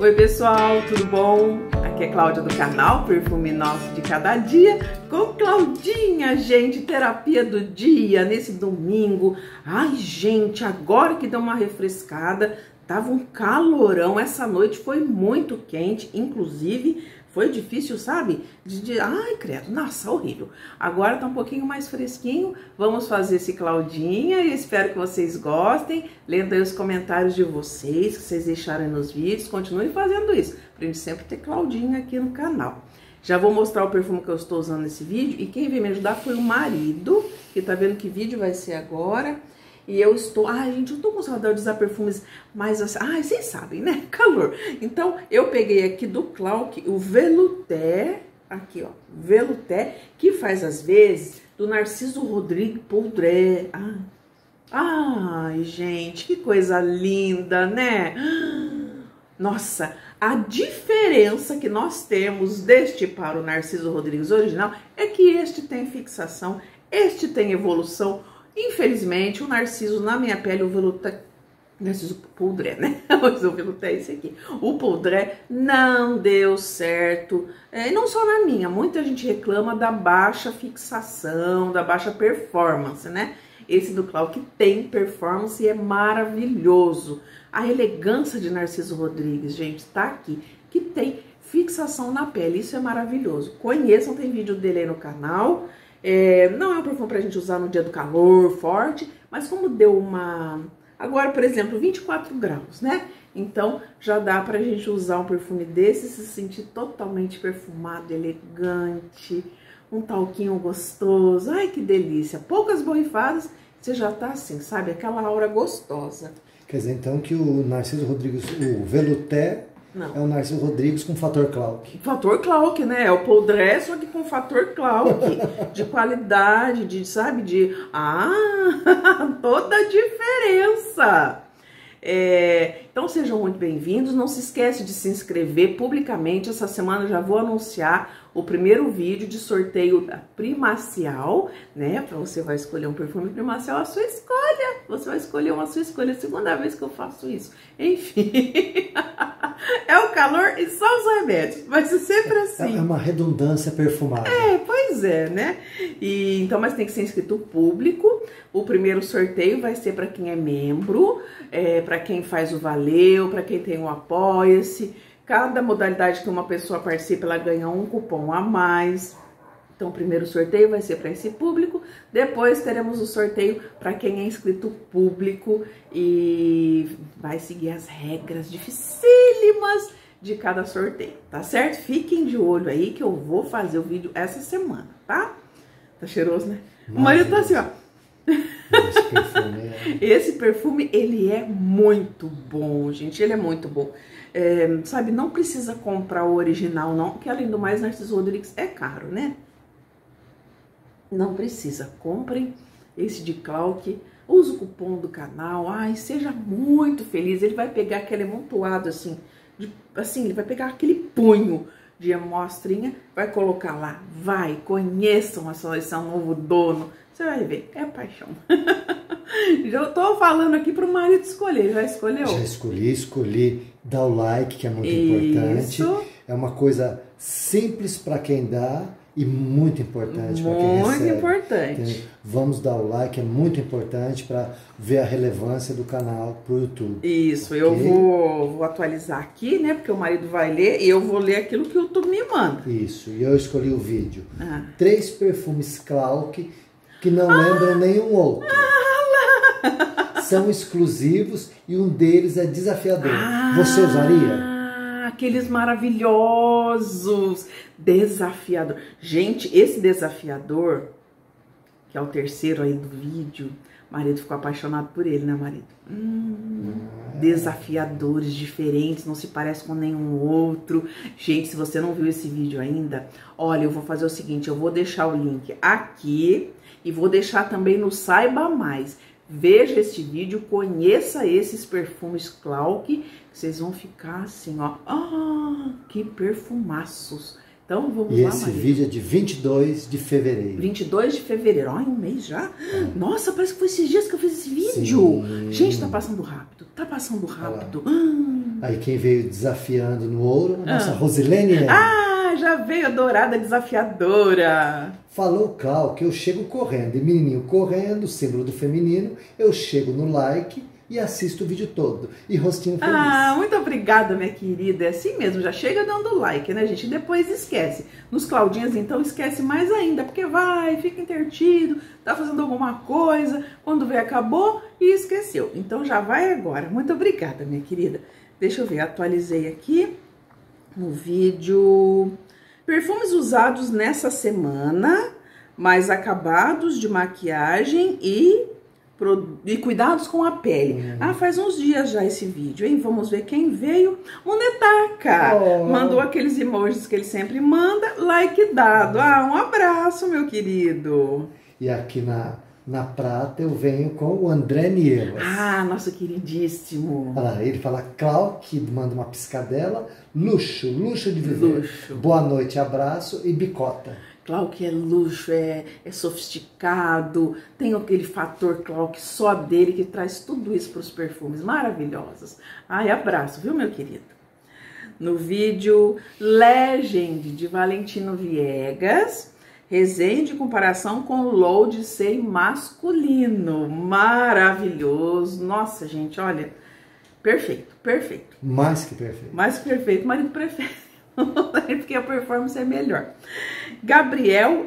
Oi pessoal, tudo bom? Aqui é Cláudia do canal Perfume Nosso de Cada Dia com Claudinha, gente, terapia do dia nesse domingo. Ai gente, agora que deu uma refrescada, tava um calorão, essa noite foi muito quente, inclusive foi difícil, sabe? Ai, credo, nossa, horrível. Agora tá um pouquinho mais fresquinho. Vamos fazer esse Claudinha e espero que vocês gostem. Lendo aí os comentários de vocês, que vocês deixaram aí nos vídeos. Continue fazendo isso, pra gente sempre ter Claudinha aqui no canal. Já vou mostrar o perfume que eu estou usando nesse vídeo. E quem veio me ajudar foi o marido, que tá vendo que vídeo vai ser agora. E eu estou... Ai, gente, eu tô com saudade de usar perfumes mais assim... Ai, vocês sabem, né? Calor. Então, eu peguei aqui do Clark o Velouté. Aqui, ó. Velouté, que faz, às vezes, do Narciso Rodrigues Poudre. Ai, gente, que coisa linda, né? Nossa, a diferença que nós temos deste para o Narciso Rodrigues original é que este tem fixação, este tem evolução. Infelizmente, o Narciso na minha pele, o Velouté, Narciso Poudre, né? Mas o Velouté é esse aqui. O Poudre não deu certo. E não só na minha, muita gente reclama da baixa fixação, da baixa performance, né? Esse do Clark tem performance e é maravilhoso. A elegância de Narciso Rodrigues, gente, tá aqui, que tem fixação na pele, isso é maravilhoso. Conheçam, tem vídeo dele aí no canal. Não é um perfume pra gente usar no dia do calor forte, mas como deu uma... Agora, por exemplo, 24 graus, né? Então, já dá pra gente usar um perfume desse e se sentir totalmente perfumado, elegante, um talquinho gostoso. Ai, que delícia! Poucas borrifadas, você já tá assim, sabe? Aquela aura gostosa. Quer dizer, então, que o Narciso Rodrigues, o Velouté... Não. É o Narciso Rodrigues com fator Clark. Fator Clark, né? É o Poudre, só que com fator Clark. De qualidade, de, sabe? De... toda a diferença. Então sejam muito bem-vindos. Não se esquece de se inscrever publicamente. Essa semana eu já vou anunciar o primeiro vídeo de sorteio da Primacial, né? Para você vai escolher um perfume Primacial, a sua escolha. Você vai escolher uma sua escolha. É a segunda vez que eu faço isso. Enfim... É o calor e só os remédios, vai ser sempre assim. É uma redundância perfumada. Pois é, né? Então, mas tem que ser inscrito público. O primeiro sorteio vai ser para quem é membro, para quem faz o Valeu, para quem tem o Apoia-se. Cada modalidade que uma pessoa participa, ela ganha um cupom a mais. Então, o primeiro sorteio vai ser para esse público, depois teremos o sorteio para quem é inscrito público e vai seguir as regras dificílimas de cada sorteio, tá certo? Fiquem de olho aí que eu vou fazer o vídeo essa semana, tá? Tá cheiroso, né? O marido tá assim, ó. Esse perfume, ele é muito bom, gente, ele é muito bom. Sabe, não precisa comprar o original não, porque além do mais, Narciso Rodrigues é caro, né? Não precisa, comprem esse de Clark, use o cupom do canal, ai, seja muito feliz, ele vai pegar aquele amontoado assim, ele vai pegar aquele punho de amostrinha, vai colocar lá, conheçam esse novo dono, você vai ver, é paixão. Já tô falando aqui pro marido escolher, já escolheu? Já escolhi, dá o like, que é muito importante, é uma coisa simples para quem dá, e muito importante para quem recebe. Muito importante. Vamos dar o like, é muito importante para ver a relevância do canal pro YouTube. Isso, okay? Eu vou atualizar aqui, né? Porque o marido vai ler e eu vou ler aquilo que o YouTube me manda. Isso, e eu escolhi o vídeo. 3 perfumes Clark que não lembram nenhum outro. São exclusivos e um deles é desafiador. Você usaria? Aqueles maravilhosos, desafiador. Gente, esse desafiador, que é o terceiro aí do vídeo, o marido ficou apaixonado por ele, né, marido? Desafiadores diferentes, não se parece com nenhum outro. Gente, se você não viu esse vídeo ainda, olha, eu vou fazer o seguinte, eu vou deixar o link aqui e vou deixar também no Saiba Mais. Veja este vídeo, conheça esses perfumes Clark, que vocês vão ficar assim, ó. Que perfumaços. Então, vamos lá, esse vídeo é de 22 de fevereiro. 22 de fevereiro. Olha, um mês já. Nossa, parece que foi esses dias que eu fiz esse vídeo. Sim. Gente, tá passando rápido. Tá passando rápido. Aí quem veio desafiando no ouro, nossa Rosilene. Já veio a dourada desafiadora. Falou Clau que eu chego correndo, e menininho correndo, símbolo do feminino, eu chego no like e assisto o vídeo todo. E rostinho feliz. Muito obrigada, minha querida. É assim mesmo, já chega dando like, né, gente? E depois esquece. Nos Claudinhas, então, esquece mais ainda, porque fica intertido, tá fazendo alguma coisa, quando vê, acabou e esqueceu. Então já vai agora. Muito obrigada, minha querida. Deixa eu ver, atualizei aqui no vídeo. Perfumes usados nessa semana, mais acabados de maquiagem e cuidados com a pele. Faz uns dias já esse vídeo, hein? Vamos ver quem veio. O Netaka mandou aqueles emojis que ele sempre manda. Like dado. Um abraço, meu querido. E aqui na prata eu venho com o André Nieves. Nosso queridíssimo. Olha lá, ele fala Clau, que manda uma piscadela. Luxo de viver. Luxo. Boa noite, abraço e bicota. Clau que é luxo, é sofisticado, tem aquele fator Clau que só dele, que traz tudo isso para os perfumes maravilhosos. Abraço, viu, meu querido? No vídeo Legend de Valentino Viegas, resenha de comparação com o Load Sei masculino, maravilhoso. Nossa, gente, olha, perfeito. Mais que perfeito. Marido perfeito. Porque a performance é melhor. Gabriel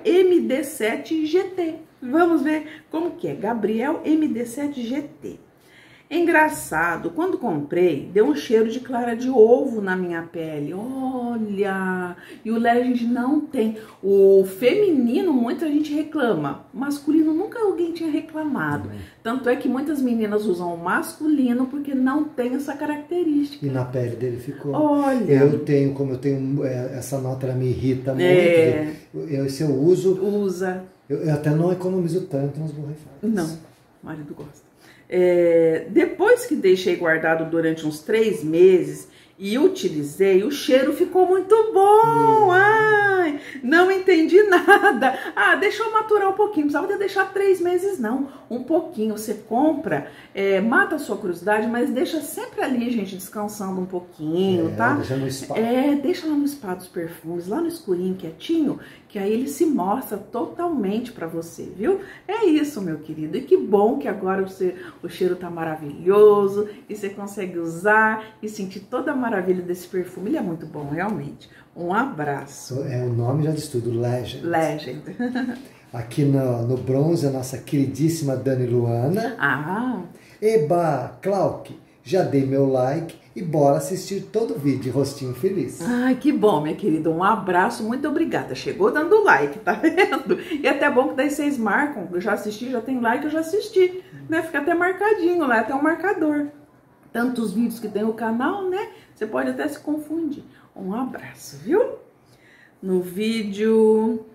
MD7 GT. Vamos ver como que é. Gabriel MD7 GT. Engraçado, quando comprei, deu um cheiro de clara de ovo na minha pele. Olha! E o Legend não tem. O feminino, muita gente reclama. O masculino, nunca alguém tinha reclamado. Tanto é que muitas meninas usam o masculino porque não tem essa característica. E na pele dele ficou. Olha! Como eu tenho essa nota, ela me irrita muito. Se eu uso... Usa. Eu até não economizo tanto nas borrifadas. Não, o marido gosta. Depois que deixei guardado durante uns 3 meses e utilizei, o cheiro ficou muito bom. Não entendi nada. Deixa eu maturar um pouquinho. Não precisava deixar 3 meses, não. Um pouquinho. Você compra, mata a sua curiosidade, mas deixa sempre ali, gente, descansando um pouquinho, tá? Deixa no spa. Deixa lá no spa dos perfumes, lá no escurinho, quietinho, que aí ele se mostra totalmente pra você, viu? É isso, meu querido. E que bom que agora o cheiro tá maravilhoso e você consegue usar e sentir toda a maravilha desse perfume. Ele é muito bom, realmente. Um abraço. O nome já diz tudo, Legend. Legend. Aqui no bronze, a nossa queridíssima Dani Luana. Eba, Clark, já dei meu like e bora assistir todo o vídeo, rostinho feliz. Que bom, minha querida. Um abraço, muito obrigada. Chegou dando like, tá vendo? E até bom que daí vocês marcam. Eu já assisti, já tem like, eu já assisti. Né? Fica até marcadinho lá, até um marcador. Tantos vídeos que tem o canal, né? Você pode até se confundir. Um abraço, viu? No vídeo...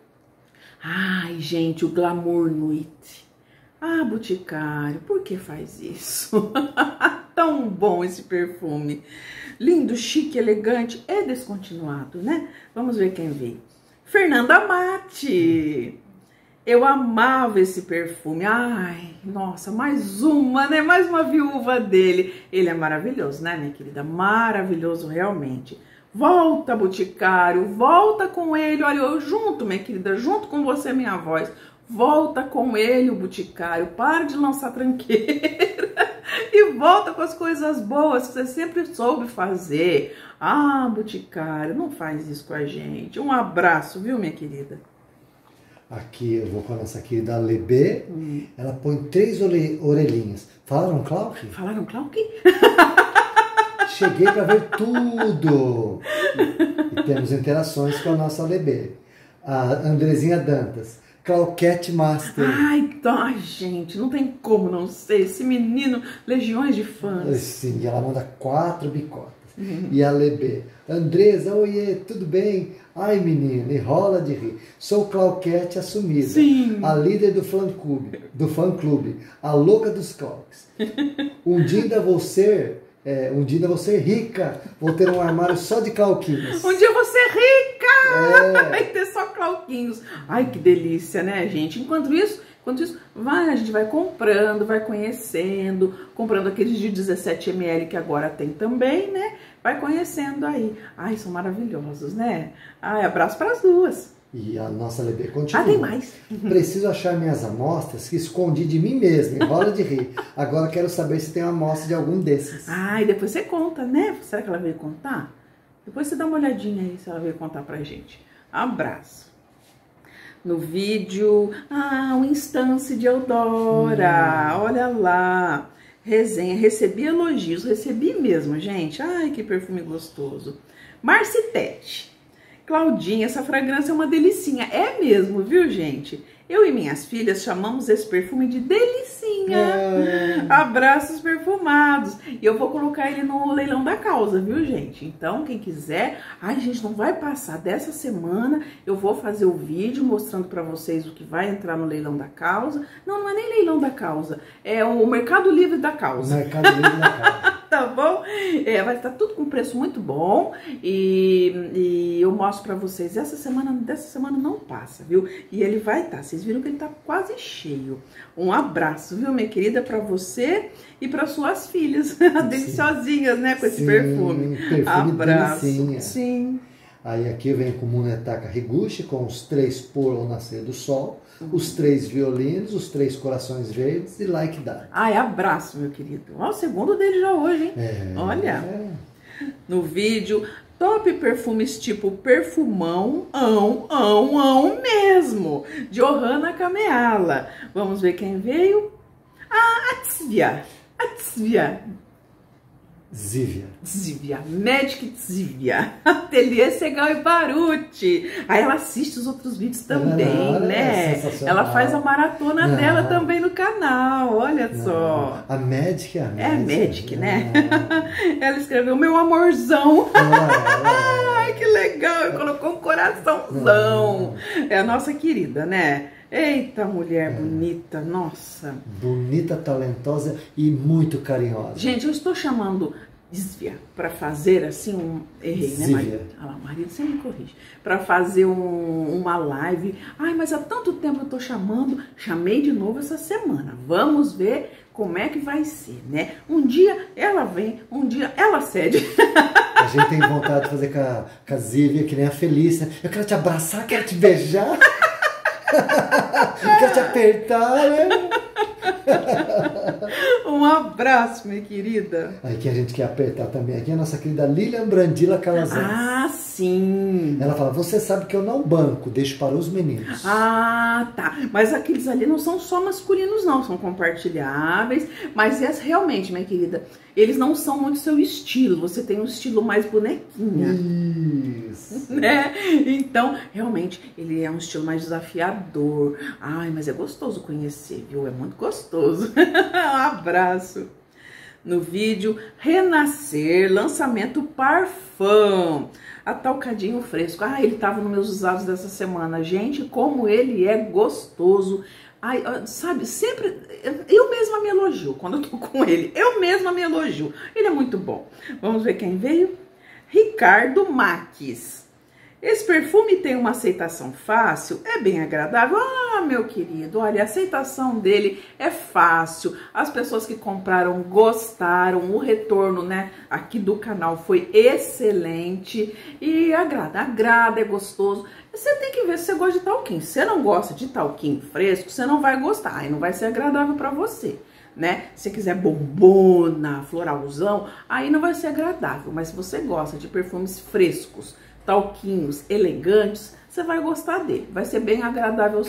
gente, o Glamour Nuit. Boticário, por que faz isso? Tão bom esse perfume. Lindo, chique, elegante e descontinuado, né? Vamos ver quem veio. Fernanda Mate. Eu amava esse perfume. Nossa, mais uma, né? Mais uma viúva dele. Ele é maravilhoso, né, minha querida? Maravilhoso, realmente. Volta, Boticário, volta com ele. Olha, eu junto, minha querida, junto com você, minha voz. Volta com ele, o Boticário. Para de lançar tranqueira. E volta com as coisas boas que você sempre soube fazer. Boticário, não faz isso com a gente. Um abraço, viu, minha querida? Aqui, eu vou com a nossa querida Lebê. Ela põe 3 orelhinhas. Falaram Clark? Falaram Clark? Cheguei para ver tudo. E temos interações com a nossa Lebê. A Andrezinha Dantas. Clauquete Master. Gente, não tem como não ser. Esse menino, legiões de fãs. Sim, ela manda 4 bicotas. E a Lebê. Andresa, oiê, tudo bem? Ai, menina, enrola de rir. Sou Clauquete assumida. Sim. A líder do fã clube. A louca dos Clarks. Um dia ainda vou ser rica. Vou ter um armário só de clauquinhos. Um dia eu vou ser rica! Vai ter só clauquinhos. Que delícia, né, gente? Enquanto isso, a gente vai comprando, vai conhecendo, comprando aqueles de 17 ml que agora tem também, né? vai conhecendo aí. Ai, são maravilhosos, né? Ai, abraço para as duas. E a nossa Lebê continua. Ah, tem mais. Preciso achar minhas amostras que escondi de mim mesma, enrola de rir. Agora quero saber se tem uma amostra de algum desses. Ah, e depois você conta, né? Será que ela veio contar? Depois você dá uma olhadinha aí se ela veio contar pra gente. Abraço. No vídeo, o Instância de Eudora. Olha lá. Resenha. Recebi elogios. Recebi mesmo, gente. Ai, que perfume gostoso. Marcitete. Claudinha, essa fragrância é uma delicinha. É mesmo, viu, gente? Eu e minhas filhas chamamos esse perfume de delicinha. Abraços perfumados. E eu vou colocar ele no leilão da causa, viu, gente? Então, quem quiser... Ai, gente, não vai passar dessa semana. Eu vou fazer o vídeo mostrando pra vocês o que vai entrar no leilão da causa. Não, não é nem leilão da causa. É o Mercado Livre da causa. Mercado Livre da causa. Tá bom? Vai estar tudo com preço muito bom. E eu mostro pra vocês. Dessa semana não passa, viu? E ele vai estar. Vocês viram que ele tá quase cheio. Um abraço, viu, minha querida, pra você e para suas filhas. Deliciosinhas, né, com esse perfume. Abraço. Delicinha. Sim. Aí aqui vem com Munetaka Higuchi, com os 3 por ao nascer do sol, os 3 violinos, os 3 corações verdes e Like That. Ai, abraço, meu querido. Ó, o segundo dele já hoje, hein? Olha. No vídeo... Top perfumes tipo perfumão, mesmo, de Ohana Kameala. Vamos ver quem veio? A Zivia. Magic Zivia. Ateliê Segal e Baruti. Aí ela assiste os outros vídeos também, né? Ela faz a maratona dela também no canal, olha só. A Magic é a Magic, né? Ela escreveu meu amorzão. Ai, que legal. E colocou um coraçãozão. É a nossa querida, né? Eita, mulher bonita, nossa. Bonita, talentosa e muito carinhosa. Gente, eu estou chamando Zivia para fazer assim Errei, né, marido? Ah, o marido sempre me corrige. Para fazer uma live. Ai, mas há tanto tempo eu tô chamando. Chamei de novo essa semana. Vamos ver como é que vai ser, né? Um dia ela vem, um dia ela cede. A gente tem vontade de fazer com a Zivia, que nem a Felícia. Eu quero te abraçar, quero te beijar. Quer te apertar, né? Um abraço, minha querida. Aí que a gente quer apertar também aqui a nossa querida Lilian Brandila Calazans. Ah, sim. Ela fala, você sabe que eu não banco, deixo para os meninos. Ah, tá. Mas aqueles ali não são só masculinos, não. São compartilháveis. Mas realmente, minha querida, eles não são muito seu estilo. Você tem um estilo mais bonequinha. Isso. Né? Então, realmente, ele é um estilo mais desafiador. Ai, mas é gostoso conhecer, viu? É muito gostoso. Um abraço. No vídeo, Renascer, lançamento Parfum. Ataucadinho fresco. Ah, ele tava nos meus usados dessa semana. Gente, como ele é gostoso. Ai, sabe, sempre, eu mesma me elogio quando eu tô com ele. Eu mesma me elogio. Ele é muito bom. Vamos ver quem veio? Ricardo Maques. Esse perfume tem uma aceitação fácil, é bem agradável. Ah, meu querido, olha, a aceitação dele é fácil. As pessoas que compraram gostaram, o retorno, né, aqui do canal foi excelente e agrada, é gostoso. Você tem que ver se você gosta de talquinho. Se você não gosta de talquinho fresco, você não vai gostar, aí não vai ser agradável para você. Né? Se você quiser bombona, floralzão, aí não vai ser agradável. Mas se você gosta de perfumes frescos, talquinhos, elegantes, você vai gostar dele. Vai ser bem agradável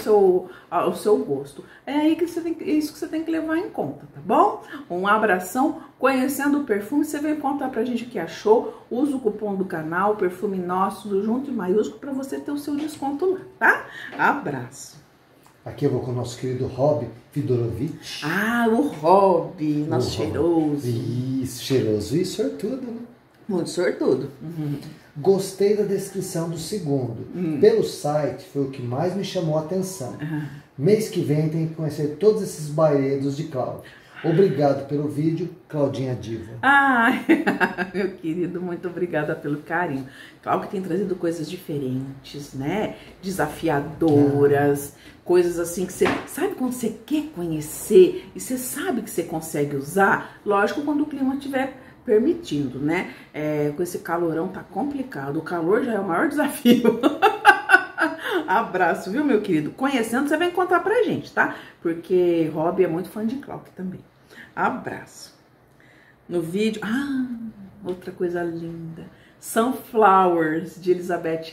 ao seu gosto. É aí que isso que você tem que levar em conta, tá bom? Um abração. Conhecendo o perfume, você vem contar pra gente o que achou. Usa o cupom do canal, Perfume Nosso, tudo junto e maiúsculo, pra você ter o seu desconto lá, tá? Abraço. Aqui eu vou com o nosso querido Rob Fidorovich. Ah, o Rob, nosso cheiroso. Isso, cheiroso e sortudo, né? Muito sortudo. Gostei da descrição do segundo. Pelo site foi o que mais me chamou a atenção. Mês que vem tem que conhecer todos esses bailedos de Cláudia. Obrigado pelo vídeo, Claudinha Diva. Ai, meu querido, muito obrigada pelo carinho. Cláudia tem trazido coisas diferentes, né? Desafiadoras, coisas assim que você... Sabe quando você quer conhecer e você sabe que você consegue usar? Lógico, quando o clima estiver permitindo, né? Com esse calorão tá complicado. O calor já é o maior desafio. Abraço, viu, meu querido? Conhecendo, você vai contar pra gente, tá? Porque Rob é muito fã de Clark também. Abraço. No vídeo... outra coisa linda. Sunflowers, de Elizabeth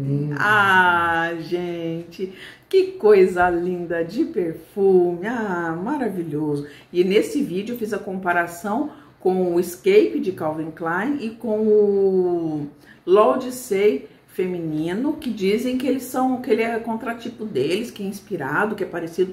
Arden. Gente, que coisa linda de perfume. Maravilhoso. E nesse vídeo eu fiz a comparação com o Escape de Calvin Klein e com o L'Odyssée feminino, que dizem que que ele é contratipo deles, que é inspirado, que é parecido,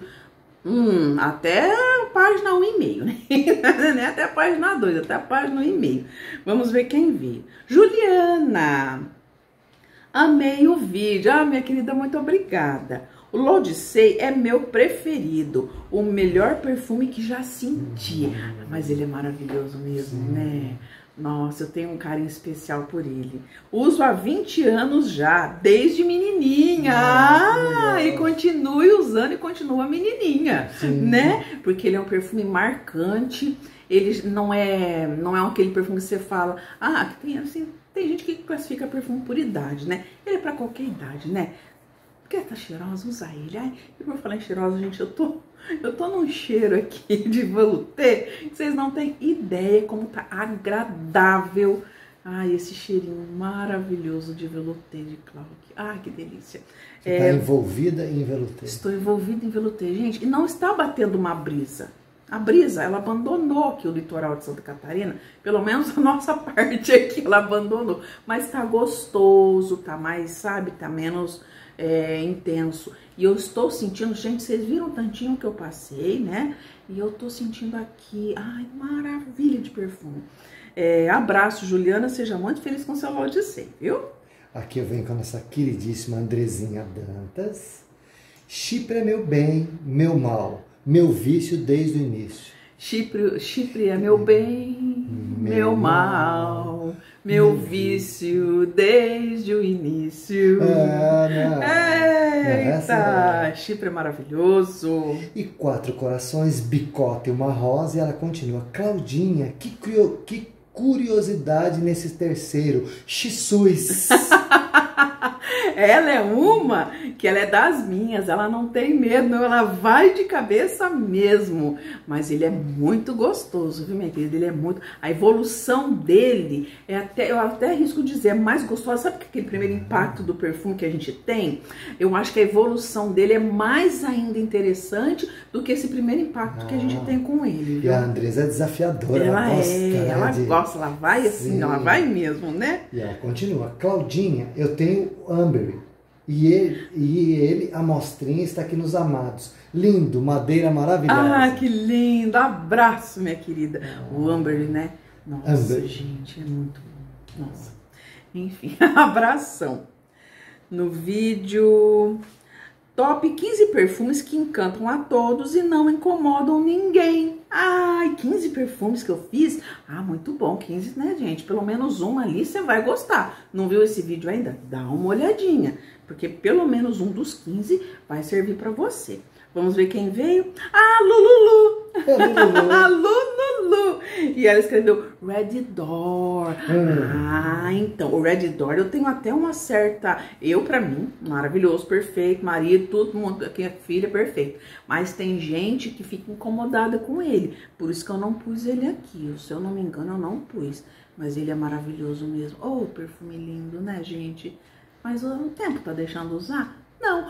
até a página 1,5, né? Até a página 2, até a página 1,5. Vamos ver quem viu. Juliana, amei o vídeo. Minha querida, muito obrigada. O L'Odyssée é meu preferido, o melhor perfume que já senti. Mas ele é maravilhoso mesmo, né? Nossa, eu tenho um carinho especial por ele. Uso há 20 anos já, desde menininha. E continue usando e continua menininha, né? Porque ele é um perfume marcante. Ele não é aquele perfume que você fala, tem gente que classifica perfume por idade, né? Ele é pra qualquer idade, né? Quer tá cheirosa, usa ele. E por falar em cheirosa, gente, eu tô num cheiro aqui de velouté, que vocês não têm ideia como tá agradável. Esse cheirinho maravilhoso de velouté de Clark. Que delícia. Você tá envolvida em velouté. Estou envolvida em velouté, gente. E não está batendo uma brisa. A brisa, ela abandonou aqui o litoral de Santa Catarina, pelo menos a nossa parte aqui, ela abandonou. Mas tá gostoso, tá mais, sabe, tá menos intenso. E eu estou sentindo, gente, vocês viram o tantinho que eu passei, né? E eu tô sentindo aqui, maravilha de perfume. Abraço, Juliana, seja muito feliz com seu L'Odyssée, viu? Aqui eu venho com a nossa queridíssima Andrezinha Dantas. Chipre é meu bem, meu mal, meu vício desde o início. Chipre é meu bem, meu mal, meu vício desde o início. Eita, Chipre é maravilhoso. E 4 corações, bicota e uma rosa. E ela continua. Claudinha, que curiosidade nesse terceiro. Jesus. Ela é uma que ela é das minhas, ela não tem medo, não, ela vai de cabeça mesmo. Mas ele é muito gostoso, viu, minha querida? Ele é muito... A evolução dele eu até arrisco dizer, é mais gostosa. Sabe aquele primeiro impacto do perfume que a gente tem? Eu acho que a evolução dele é mais ainda interessante do que esse primeiro impacto que a gente tem com ele, viu? E a Andresa é desafiadora, ela gosta, ela vai assim, ela vai mesmo, né? E ela continua. Claudinha, eu tenho Amber. E ele, a mostrinha, está aqui nos amados. Lindo, madeira maravilhosa. Que lindo. Abraço, minha querida. O Amber, né? Nossa, gente, é muito bom. Nossa. Enfim, abração. No vídeo... Top 15 perfumes que encantam a todos e não incomodam ninguém. 15 perfumes que eu fiz? Muito bom, 15, né, gente? Pelo menos um ali você vai gostar. Não viu esse vídeo ainda? Dá uma olhadinha, porque pelo menos um dos 15 vai servir pra você. Vamos ver quem veio? Lululu! Lululu! E ela escreveu Red Door. Então, o Red Door eu tenho até uma certa... pra mim, maravilhoso, perfeito, marido, todo mundo, aqui é filha, perfeito. Mas tem gente que fica incomodada com ele. Por isso que eu não pus ele aqui. Se eu não me engano, eu não pus. Mas ele é maravilhoso mesmo. Perfume lindo, né, gente? Mas o tempo tá deixando usar? Não.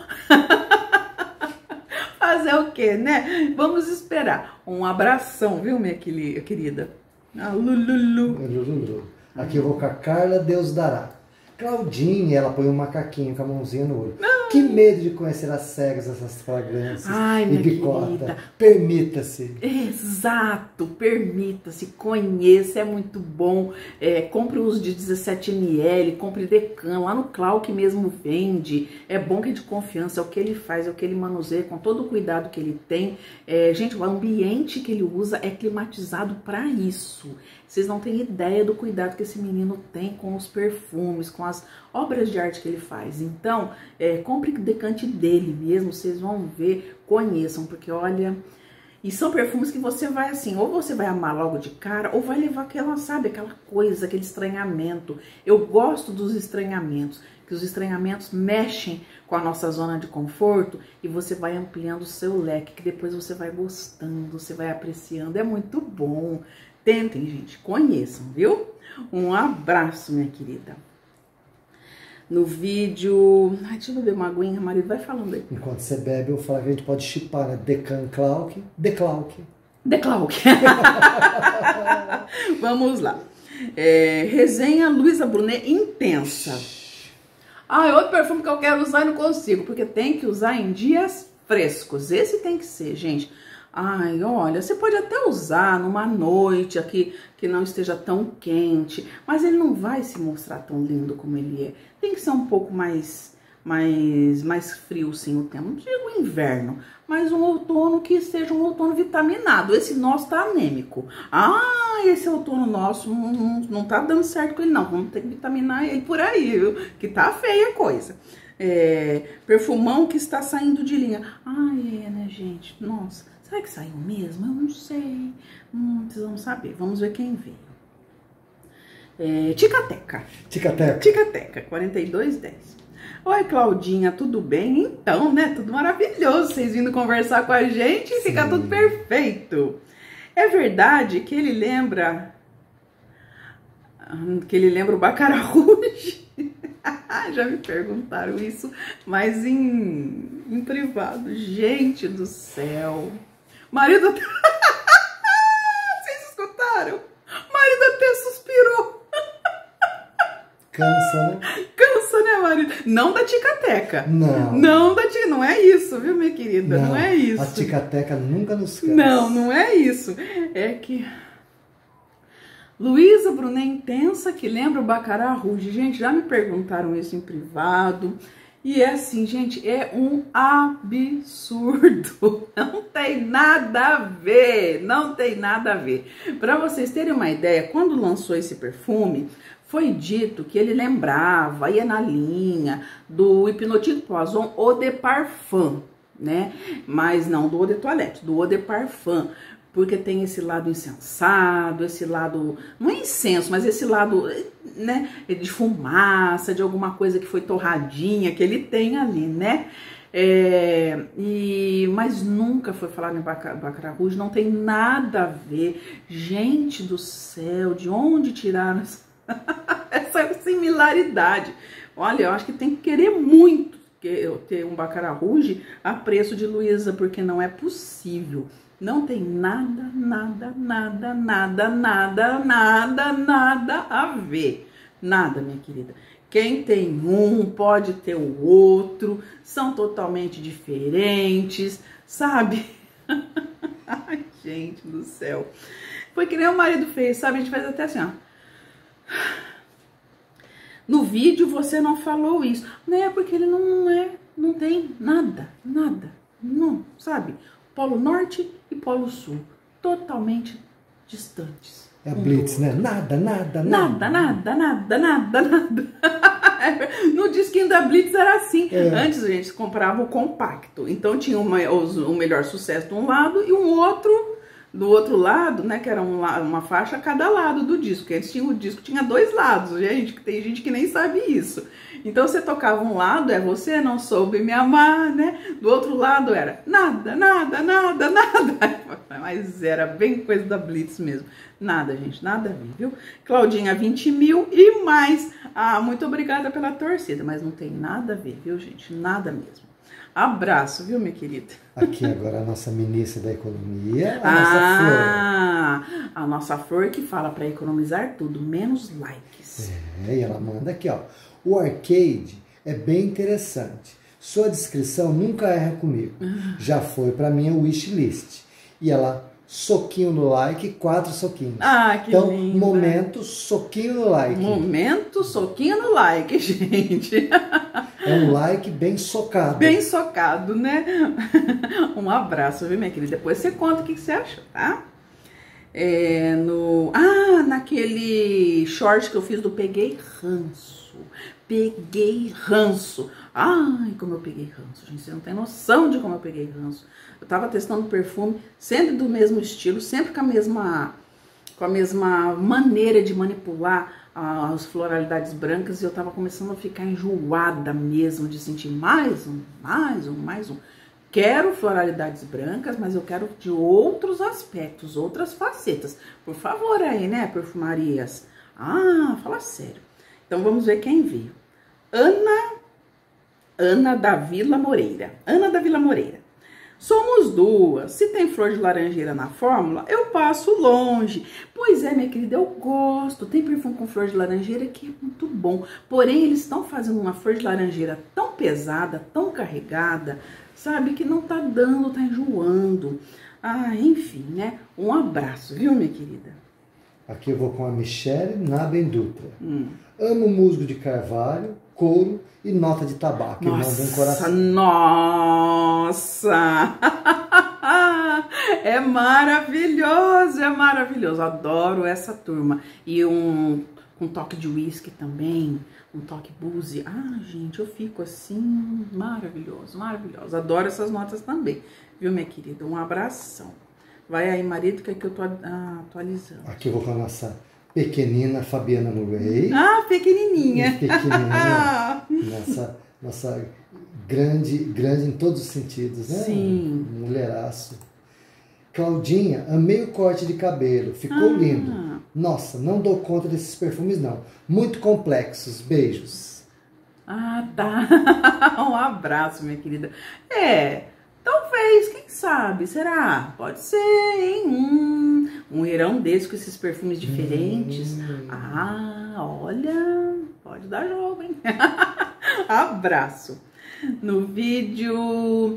Fazer o quê, né? Vamos esperar. Um abração, viu, minha querida? Lululu. Aqui eu vou com a Carla, Deus dará. Claudinha, ela põe um macaquinho com a mãozinha no olho. Que medo de conhecer as cegas, essas fragrâncias. Minha querida. Permita-se. Exato, permita-se, conheça, é muito bom. Compre os de 17 ml, compre Decan, lá no Clark mesmo vende. É bom, que é de confiança, é o que ele faz, é o que ele manuseia, com todo o cuidado que ele tem. Gente, o ambiente que ele usa é climatizado para isso. Vocês não têm ideia do cuidado que esse menino tem com os perfumes, com as obras de arte que ele faz. Então, compre decante dele mesmo, vocês vão ver, conheçam, porque olha, E são perfumes que você vai assim, ou você vai amar logo de cara, ou vai levar aquela, sabe, aquela coisa, aquele estranhamento. Eu gosto dos estranhamentos, que os estranhamentos mexem com a nossa zona de conforto e você vai ampliando o seu leque, que depois você vai gostando, você vai apreciando. É muito bom. Tentem, gente, conheçam, viu? Um abraço, minha querida. No vídeo... Ai, deixa eu beber uma aguinha, marido, vai falando aí. Enquanto você bebe, eu falo que a gente pode chipar, né? Decan Clark, Declark. Declark. Vamos lá. Resenha Luisa Brunet Intensa. Ah, é outro perfume que eu quero usar e não consigo, porque tem que usar em dias frescos. Esse tem que ser, gente. Ai, olha, você pode até usar numa noite aqui que não esteja tão quente, mas ele não vai se mostrar tão lindo como ele é. Tem que ser um pouco mais frio, sim, o tempo. Não digo inverno, mas um outono que seja um outono vitaminado. Esse nosso tá anêmico. Ah, esse outono nosso não tá dando certo com ele, não. Vamos ter que vitaminar ele por aí, viu? Que tá feia a coisa. Perfumão que está saindo de linha. Ai, né, gente? Nossa. Será que saiu mesmo? Eu não sei. Precisamos saber. Vamos ver quem veio. Ticateca. Ticateca. Ticateca, 4210. Oi, Claudinha, tudo bem? Então, né? Tudo maravilhoso. Vocês vindo conversar com a gente e fica tudo perfeito. É verdade que ele lembra... o Baccarat Rouge? Já me perguntaram isso, mas em privado. Gente do céu. Marido... Vocês escutaram? Marido até suspirou. Cansa, né? Cansa, né, marido? Não da Ticateca. Não. Não é isso, viu, minha querida? Não é isso. A Ticateca nunca nos cansa. Não é isso. É que... Luisa Brunet Intensa, que lembra o Baccarat Rouge. Gente, já me perguntaram isso em privado. E é assim, gente, é um absurdo. Não tem nada a ver. Não tem nada a ver. Para vocês terem uma ideia, quando lançou esse perfume, foi dito que ele lembrava, ia na linha do Hypnotique Poison Eau de Parfum, né? Mas não do Eau de Toilette, do Eau de Parfum. Porque tem esse lado insensado, esse lado, não é incenso, mas esse lado, né, de fumaça, de alguma coisa que foi torradinha, que ele tem ali, né? Mas nunca foi falado em Baccarat Rouge, não tem nada a ver. Gente do céu, de onde tiraram essa similaridade? Olha, eu acho que tem que querer muito ter um Baccarat Rouge a preço de Luisa, porque não é possível. Não tem nada a ver. Nada, minha querida. Quem tem um pode ter o outro. São totalmente diferentes, sabe? Ai, gente do céu. Foi que nem o marido fez, sabe? A gente faz até assim, ó. No vídeo você não falou isso. Não é porque ele não tem nada. Não, sabe? Polo Norte e Polo Sul, totalmente distantes. É a Blitz, né? Nada. No disquinho da Blitz era assim. Antes a gente comprava o compacto. Então tinha o melhor sucesso de um lado e um outro do outro lado, né? Que era uma faixa a cada lado do disco. Porque antes o disco tinha dois lados, gente. Tem gente que nem sabe isso. Então você tocava um lado, você não soube me amar, né? Do outro lado era nada. Mas era bem coisa da Blitz mesmo. Nada, gente, nada a ver, viu? Claudinha, 20 mil e mais. Ah, muito obrigada pela torcida, mas não tem nada a ver, viu, gente? Nada mesmo. Abraço, viu, minha querida? Aqui agora a nossa ministra da Economia, nossa Flor. A nossa Flor que fala para economizar tudo, menos likes. E ela manda aqui, ó. O Arcade é bem interessante. Sua descrição nunca erra comigo. Já foi para minha wishlist. E ela, soquinho no like, 4 soquinhos. Ah, que então, linda. Momento, soquinho no like. Momento, soquinho no like, gente. É um like bem socado. Bem socado, né? Um abraço, viu, minha querida? Depois você conta o que você achou, tá? Naquele short que eu fiz do Peguei Ranço. Peguei ranço. Ai, como eu peguei ranço, gente. Você não tem noção de como eu peguei ranço. Eu tava testando perfume, sempre do mesmo estilo, sempre com a mesma maneira de manipular as floralidades brancas, e eu tava começando a ficar enjoada mesmo, de sentir mais um. Quero floralidades brancas, mas eu quero de outros aspectos, outras facetas. Por favor aí, né, perfumarias? Fala sério. Então vamos ver quem veio. Ana da Vila Moreira. Ana da Vila Moreira. Somos duas. Se tem flor de laranjeira na fórmula, eu passo longe. Pois é, minha querida, eu gosto. Tem perfume com flor de laranjeira que é muito bom. Porém, eles estão fazendo uma flor de laranjeira tão pesada, tão carregada, sabe, que não tá dando, tá enjoando. Enfim, né? Um abraço, viu, minha querida? Aqui eu vou com a Michele Naben Dutra. Amo musgo de carvalho, couro e nota de tabaco. Nossa, um coração. Nossa! É maravilhoso. Adoro essa turma. E um toque de whisky também, um toque boozy. Gente, eu fico assim, maravilhoso. Adoro essas notas também, viu, minha querida? Um abração. Vai aí, marido, que aqui eu tô atualizando. Aqui eu vou com a nossa pequenina Fabiana Murray. Pequenininha. Nossa grande em todos os sentidos, né? Sim. Mulheraço. Claudinha, amei o corte de cabelo, ficou lindo. Nossa, não dou conta desses perfumes não. Muito complexos, beijos. Tá. Um abraço, minha querida. Talvez, quem sabe, será? Pode ser, hein? Um irão desse com esses perfumes diferentes. Olha, pode dar jogo, hein? Abraço. No vídeo...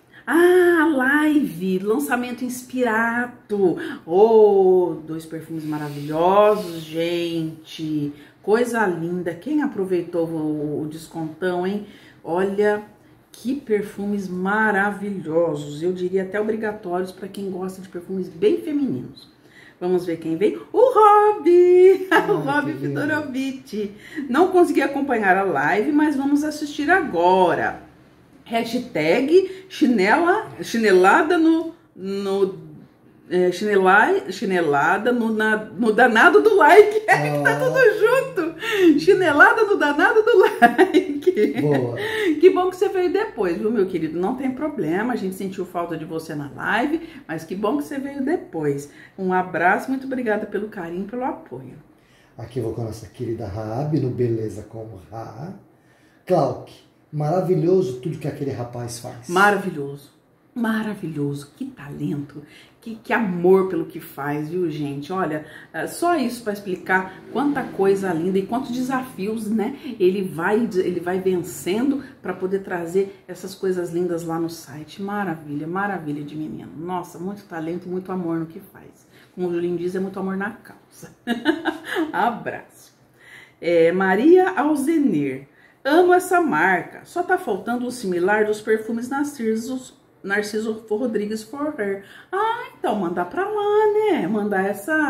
live, lançamento Inspirato. Dois perfumes maravilhosos, gente. Coisa linda. Quem aproveitou o descontão, hein? Olha... Que perfumes maravilhosos, eu diria até obrigatórios para quem gosta de perfumes bem femininos. Vamos ver quem veio? O Rob! O Rob Fedorovic. Não consegui acompanhar a live, mas vamos assistir agora. Hashtag chinelada chinelada no danado do like. Que tá tudo junto. Chinelada no danado do like. Boa. Que bom que você veio depois, viu, meu querido? Não tem problema, a gente sentiu falta de você na live, mas que bom que você veio depois. Um abraço, muito obrigada pelo carinho, pelo apoio. Aqui eu vou com a nossa querida Raab, no Beleza como Ra. Clark, maravilhoso tudo que aquele rapaz faz. Maravilhoso, que talento, que amor pelo que faz, viu, gente? Olha, só isso para explicar quanta coisa linda e quantos desafios, né? Ele vai vencendo para poder trazer essas coisas lindas lá no site. Maravilha de menino. Nossa, muito talento, muito amor no que faz. Como o Julinho diz, é muito amor na causa. Abraço. Maria Alzenir. Amo essa marca. Só tá faltando o similar dos perfumes Narciso Rodrigues for Her. Então manda pra lá, né? Mandar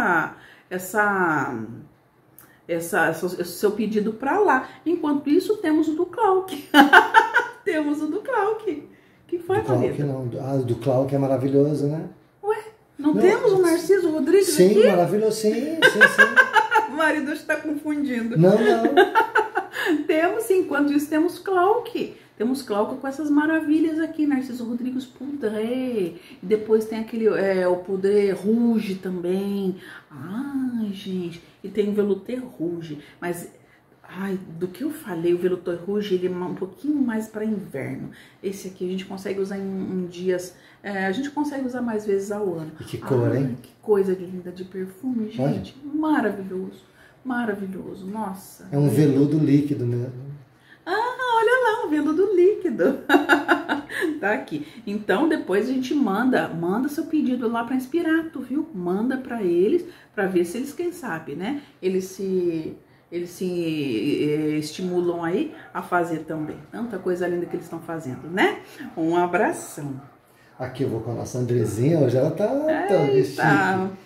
esse seu pedido pra lá. Enquanto isso, temos o do Clark. Temos o do Clark. Que foi, Clark não. Do Clark é maravilhoso, né? Não temos o Narciso Rodrigues aqui? Sim, maravilhoso, sim. O marido está confundindo. Não. Temos, enquanto isso, temos Clark. Temos Clark com essas maravilhas aqui, Narciso Rodrigues Poudre. Depois tem aquele, o Poudre Rouge também. Gente, e tem o Velouté Rouge. Mas, do que eu falei, o Velouté Rouge, ele é um pouquinho mais para inverno. Esse aqui a gente consegue usar em dias... a gente consegue usar mais vezes ao ano. E que cor, hein? Que coisa linda de perfume, gente. Maravilhoso. Nossa. É um veludo líquido mesmo. Olha lá, um veludo líquido. Tá aqui. Então, depois a gente manda seu pedido lá para Inspirato, viu? Manda para eles, para ver se eles, quem sabe, né? Eles se estimulam aí a fazer também. Tanta coisa linda que eles estão fazendo, né? Um abração. Aqui eu vou com a nossa Andrezinha, hoje ela tá tão chique.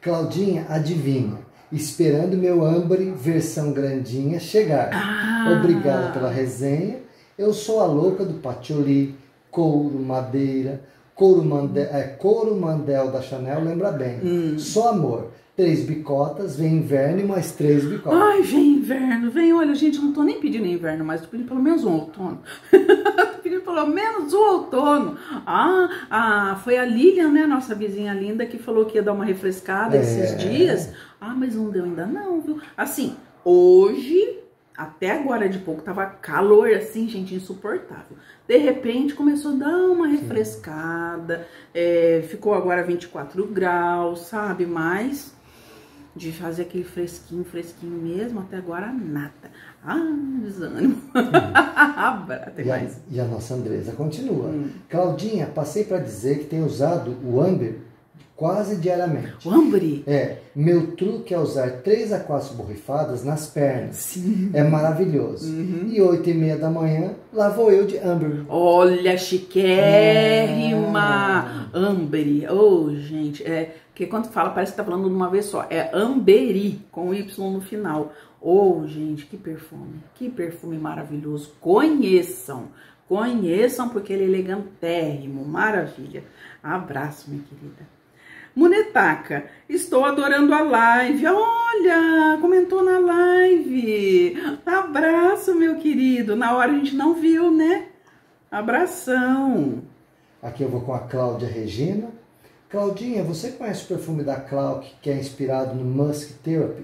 Claudinha, adivinha? Esperando meu Ambre versão grandinha chegar. Obrigado pela resenha. Eu sou a louca do patchouli, couro, madeira, couro mandel da Chanel, lembra bem. Só amor. 3 bicotas, vem inverno e mais 3 bicotas. Ai, vem inverno, vem. Olha, gente, eu não tô nem pedindo inverno, mas tô pedindo pelo menos um outono. Tô pedindo pelo menos um outono. Foi a Lilian, né, nossa vizinha linda, que falou que ia dar uma refrescada esses dias. Mas não deu ainda não, viu? Assim, hoje, até agora de pouco, tava calor assim, gente, insuportável. De repente começou a dar uma refrescada, ficou agora 24 graus, sabe? Mas de fazer aquele fresquinho mesmo, até agora nada. Desânimo. Até mais. E a nossa Andresa continua. Claudinha, passei para dizer que tem usado o Amber quase diariamente. O Ambre? Meu truque é usar 3 a 4 borrifadas nas pernas. Sim. É maravilhoso. E 8h30 da manhã, lá vou eu de Amber. Olha, chiquérrima! Ambre. Gente, porque quando fala, parece que tá falando de uma vez só. É Amberi, com Y no final. Gente, que perfume maravilhoso. Conheçam, porque ele é elegantérrimo, maravilha. Abraço, minha querida. Munetaka, estou adorando a live. Olha, comentou na live. Abraço, meu querido. Na hora a gente não viu, né? Abração. Aqui eu vou com a Cláudia Regina. Claudinha, você conhece o perfume da Clark que é inspirado no Musk Therapy?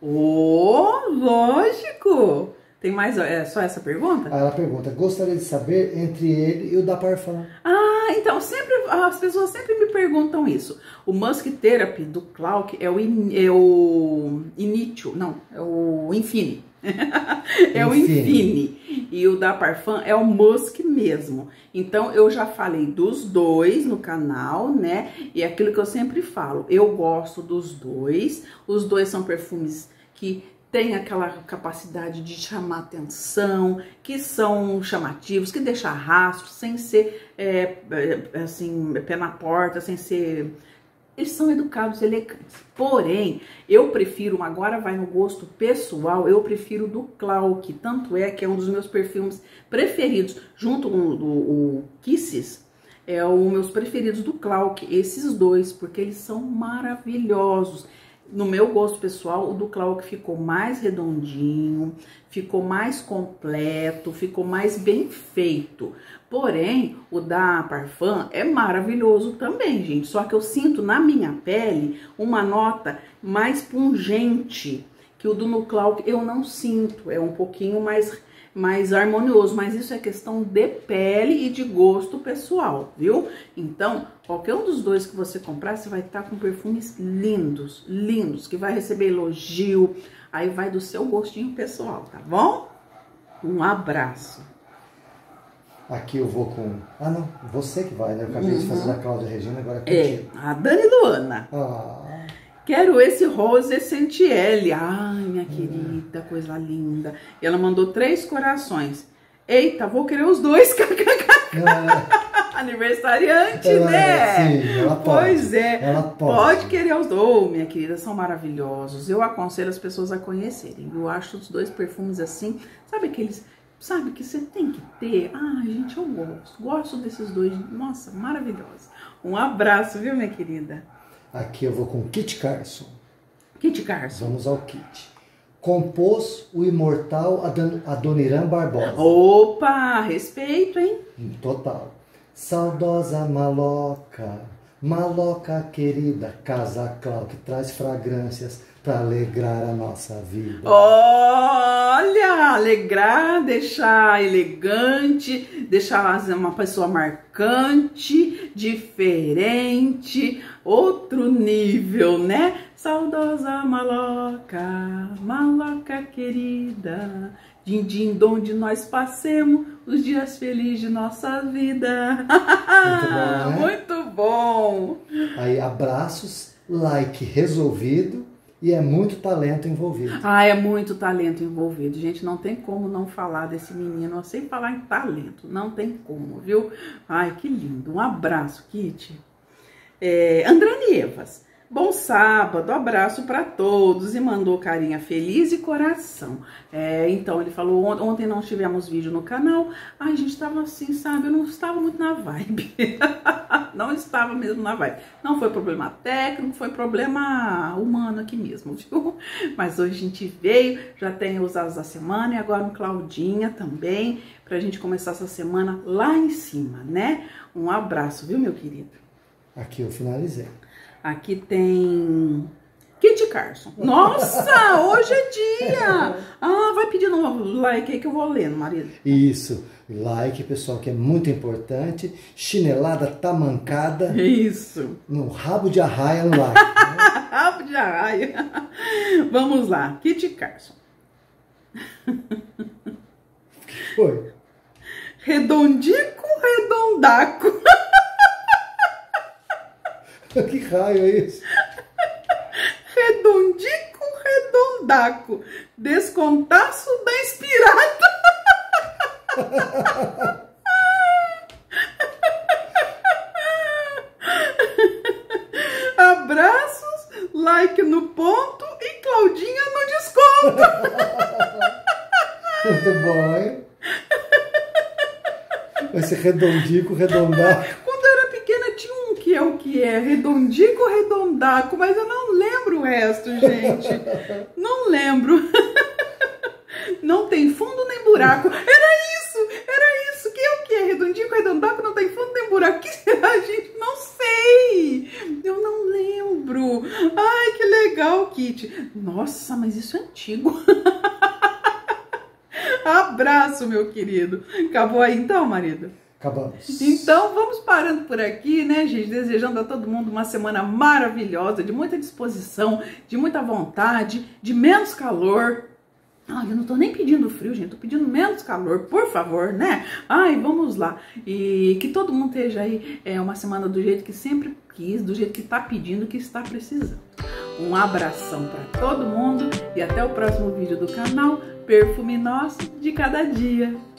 Lógico. Tem mais? Só essa pergunta? Ela pergunta, gostaria de saber entre ele e o da Parfum. Então, as pessoas sempre me perguntam isso. O Musk Therapy do Clark é o Initio, não, é o Infini. É o Infini. E o da Parfum é o Musk mesmo. Então, eu já falei dos dois no canal, né? E é aquilo que eu sempre falo, eu gosto dos dois. Os dois são perfumes que tem aquela capacidade de chamar atenção, que são chamativos, que deixam rastro, sem ser, assim, pé na porta, sem ser... Eles são educados, elegantes. Porém, eu prefiro, agora vai no gosto pessoal, eu prefiro do Clark. Tanto é que é um dos meus perfumes preferidos, junto com o Kisses, é um meus preferidos do Clark, esses dois, porque eles são maravilhosos. No meu gosto pessoal, o do Clark ficou mais redondinho, ficou mais completo, ficou mais bem feito. Porém, o da Parfum é maravilhoso também, gente. Só que eu sinto na minha pele uma nota mais pungente, que o do No Clark eu não sinto. É um pouquinho mais harmonioso, mas isso é questão de pele e de gosto pessoal, viu? Então, qualquer um dos dois que você comprar, você vai estar com perfumes lindos, lindos, que vai receber elogio, aí vai do seu gostinho pessoal, tá bom? Um abraço. Aqui eu vou com... não, você que vai, né? Eu acabei de fazer da Cláudia Regina, agora é contigo. A Dani Luana. Quero esse Rose Sentielle. Ai, minha querida, coisa linda. E ela mandou 3 corações. Eita, vou querer os dois. Aniversariante, né? Sim, ela pode. Pois é. Ela pode querer os dois, minha querida. São maravilhosos. Eu aconselho as pessoas a conhecerem. Eu acho os dois perfumes assim. Sabe aqueles... Sabe que você tem que ter? Gente, eu gosto desses dois. Nossa, maravilhosos. Um abraço, viu, minha querida? Aqui eu vou com Kit Carson. Kit Carson. Vamos ao kit. Compôs o imortal Adoniran Barbosa. Opa, respeito, hein? Total. Saudosa maloca, maloca querida, casa Clark traz fragrâncias para alegrar a nossa vida. Olha, alegrar, deixar elegante, deixar uma pessoa marcante, diferente, outro nível, né? Saudosa maloca, maloca querida, din-din donde nós passemos os dias felizes de nossa vida. Muito bom, né? Muito bom. Aí, abraços, like resolvido. E é muito talento envolvido. É muito talento envolvido. Gente, não tem como não falar desse menino sem falar em talento. Não tem como, viu? Ai, que lindo. Um abraço, Kit. Andrane Evas. Bom sábado, abraço para todos, e mandou carinha feliz e coração. Então ele falou, ontem não tivemos vídeo no canal, a gente tava assim, sabe, eu não estava muito na vibe. Não estava mesmo na vibe. Não foi problema técnico, foi problema humano aqui mesmo, viu? Mas hoje a gente veio, já tem os Asos da Semana e agora um Claudinha também, pra gente começar essa semana lá em cima, né? Um abraço, viu, meu querido? Aqui eu finalizei. Aqui tem Kit Carson. Nossa, hoje é dia! Ah, vai pedindo um like aí que eu vou lendo, marido. Isso, like, pessoal, que é muito importante. Chinelada tamancada. Isso. No rabo de arraia no like. Né? Rabo de arraia. Vamos lá, Kit Carson. Foi. Redondico, redondaco. Que raio é isso? Redondico, redondaco. Descontaço da inspirada. Abraços, like no ponto e Claudinha no desconto. Muito bom, hein? Vai ser redondico, redondaco. É o que é redondico, redondaco, mas eu não lembro o resto, gente. Não lembro. Não tem fundo nem buraco. Era isso. Que é o que é redondico, redondaco, não tem fundo nem buraco. O que será, gente? Não sei. Eu não lembro. Ai, que legal, Kit. Nossa, mas isso é antigo. Abraço, meu querido. Acabou aí então, marido? Acabamos. Então vamos parando por aqui, né, gente? Desejando a todo mundo uma semana maravilhosa, de muita disposição, de muita vontade, de menos calor. Ai, eu não tô nem pedindo frio, gente, tô pedindo menos calor, por favor, né? Ai, vamos lá. E que todo mundo esteja aí uma semana do jeito que sempre quis, do jeito que tá pedindo, que está precisando. Um abração para todo mundo e até o próximo vídeo do canal Perfume Nosso de Cada Dia.